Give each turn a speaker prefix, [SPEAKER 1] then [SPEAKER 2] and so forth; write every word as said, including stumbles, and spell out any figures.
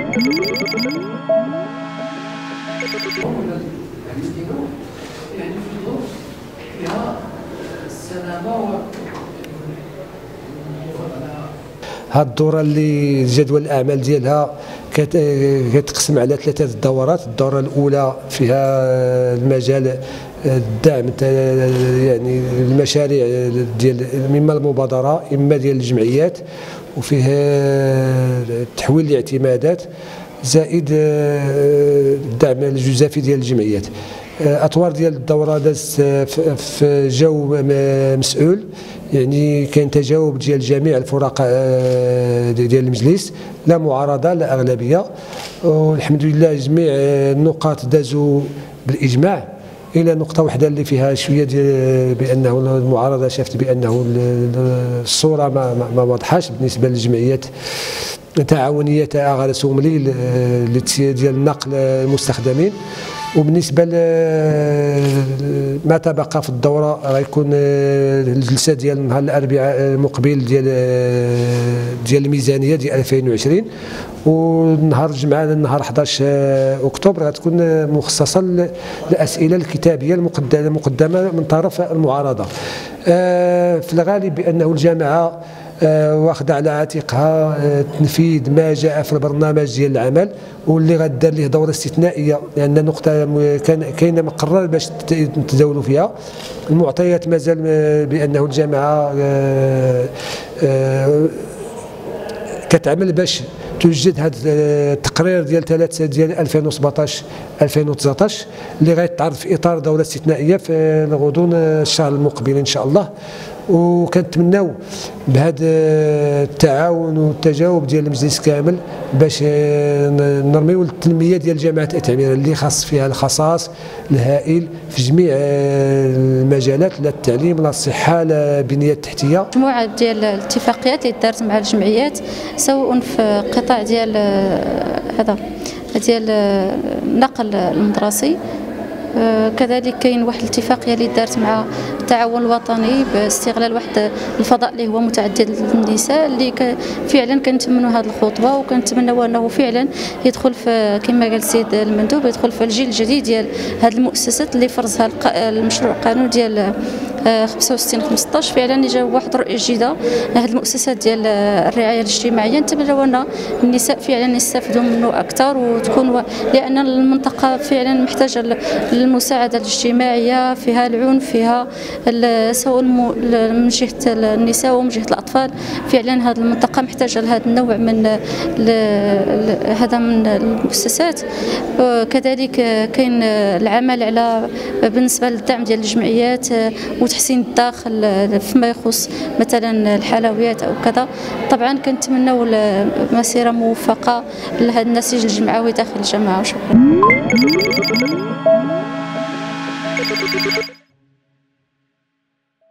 [SPEAKER 1] يعني في الظروف فيها السلامه.
[SPEAKER 2] هاد الدوره اللي جدول الاعمال ديالها كتقسم على ثلاثه دورات. الدوره الاولى فيها المجال الدعم يعني المشاريع ديال اما المبادره اما ديال الجمعيات، وفيه تحويل الاعتمادات زائد الدعم الجزافي ديال الجمعيات. اطوار ديال الدوره دازت في جو مسؤول، يعني كاين تجاوب ديال جميع الفرقاء ديال المجلس، لا معارضه لا اغلبيه، والحمد لله جميع النقاط دازوا بالاجماع، الى نقطه واحده اللي فيها شويه ديال بانه المعارضه شافت بانه الصوره ما ما واضحاش بالنسبه للجمعيات تعاونيه تاع غادا سوملي ديال نقل المستخدمين. وبالنسبه ما تبقى في الدوره غيكون الجلسه ديال نهار الاربعاء المقبل ديال ديال الميزانيه ديال ألفين وعشرين، ونهار الجمعه نهار أحد عشر اكتوبر غتكون مخصصه للاسئله الكتابيه المقدمه من طرف المعارضه. في الغالب بانه الجامعه واخذه على عاتقها تنفيذ ما جاء في البرنامج ديال العمل، واللي غدار ليه دوره استثنائيه لان نقطه كان كاينه مقرر باش نتداولوا فيها. المعطيات مازال بانه الجامعه كتعمل باش توجد هذا التقرير ديال ثلاثة ديال ألفين وسبعطاش ألفين وتسعطاش اللي غيتعرض في اطار دوره استثنائيه في غضون الشهر المقبل ان شاء الله. وكنتمناو بهذا التعاون والتجاوب ديال المجلس كامل باش نرميو التنميه ديال جامعه التعمير اللي خاص فيها الخصاص الهائل في جميع المجالات، لا التعليم لا الصحه لا البنيه التحتيه.
[SPEAKER 3] مجموعه ديال الاتفاقيات اللي دارت مع الجمعيات سواء في قطاع ديال هذا ديال النقل المدرسي، كذلك كاين واحد الاتفاقيه اللي دارت مع التعاون الوطني باستغلال واحد الفضاء اللي هو متعدد النساء، اللي فعلا كنتمنوا هذه الخطوه وكنتمنوا انه فعلا يدخل في كما قال السيد المندوب يدخل في الجيل الجديد ديال هذه المؤسسات اللي فرضها المشروع القانون ديال خمسة وستين خمسطاش. فعلا جا واحد الرؤيه جديده هذه المؤسسات ديال الرعايه الاجتماعيه، نتمنوا ان النساء فعلا يستافدوا منه اكثر وتكون، لان المنطقه فعلا محتاجه المساعده الاجتماعيه، فيها العنف، فيها سواء من جهه النساء ومن جهه الاطفال. فعلا هذه المنطقه محتاجه لهذا النوع من هذا من المؤسسات. كذلك كاين العمل على بالنسبه للدعم ديال الجمعيات وتحسين الداخل فيما يخص مثلا الحلويات او كذا. طبعا كنتمنوا مسيره موفقه لهذا النسيج الجمعوي داخل الجامعه. شكرا.